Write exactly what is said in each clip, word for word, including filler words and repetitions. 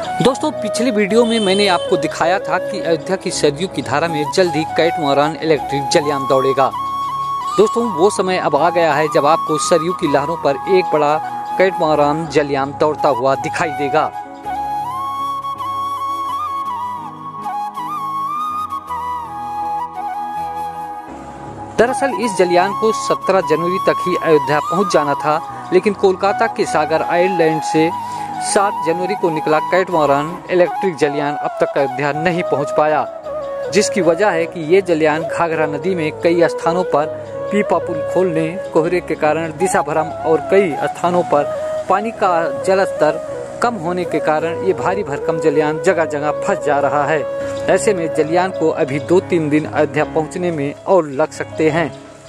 दोस्तों, पिछले वीडियो में मैंने आपको दिखाया था कि अयोध्या की सरयू की धारा में जल्द ही कैटमरान इलेक्ट्रिक जलयान दौड़ेगा। दोस्तों, वो समय अब आ गया है जब आपको सरयू की लहरों पर एक बड़ा कैटमरान जलयान दौड़ता हुआ दिखाई देगा। दरअसल इस जलयान को सत्रह जनवरी तक ही अयोध्या पहुंच जाना था, लेकिन कोलकाता के सागर आइलैंड से सात जनवरी को निकला कैटमरान इलेक्ट्रिक जलयान अब तक अयोध्या नहीं पहुंच पाया, जिसकी वजह है कि ये जलयान घाघरा नदी में कई स्थानों पर पीपा पुल खोलने, कोहरे के कारण दिशा भ्रम और कई स्थानों पर पानी का जलस्तर कम होने के कारण ये भारी भरकम जलयान जगह जगह फंस जा रहा है। ऐसे में जलयान को अभी दो तीन दिन अयोध्या पहुंचने में और लग सकते हैं।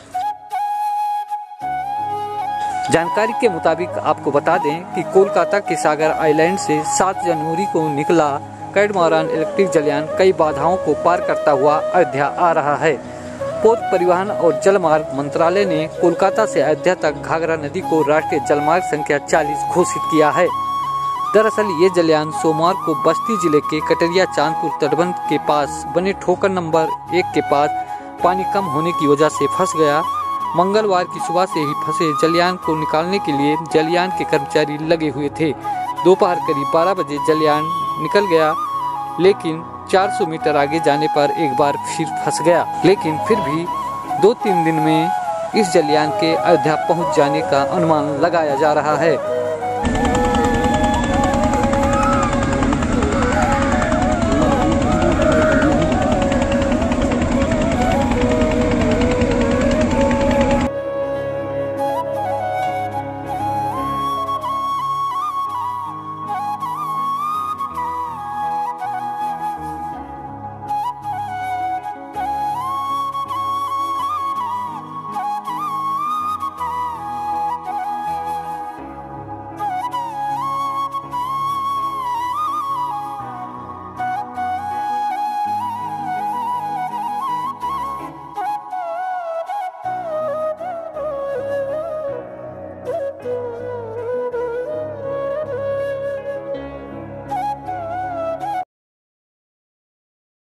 जानकारी के मुताबिक आपको बता दें कि कोलकाता के सागर आइलैंड से सात जनवरी को निकला कैटमरान इलेक्ट्रिक जलयान कई बाधाओं को पार करता हुआ अयोध्या आ रहा है। पोत परिवहन और जलमार्ग मंत्रालय ने कोलकाता से अयोध्या तक घाघरा नदी को राष्ट्रीय जलमार्ग संख्या चालीस घोषित किया है। दरअसल ये जलयान सोमवार को बस्ती जिले के कटरिया चांदपुर तटबंध के पास बने ठोकर नंबर एक के पास पानी कम होने की वजह से फंस गया। मंगलवार की सुबह से ही फंसे जलयान को निकालने के लिए जलयान के कर्मचारी लगे हुए थे। दोपहर करीब बारह बजे जलयान निकल गया, लेकिन चार सौ मीटर आगे जाने पर एक बार फिर फंस गया। लेकिन फिर भी दो तीन दिन में इस जलयान के अयोध्या पहुंच जाने का अनुमान लगाया जा रहा है।